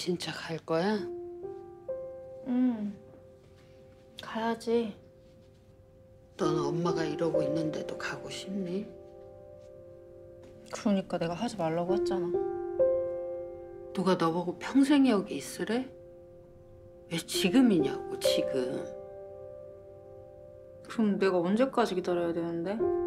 진짜 갈 거야? 응. 가야지. 넌 엄마가 이러고 있는데도 가고 싶니? 그러니까 내가 하지 말라고 했잖아. 누가 너보고 평생 여기 있으래? 왜 지금이냐고, 지금. 그럼 내가 언제까지 기다려야 되는데?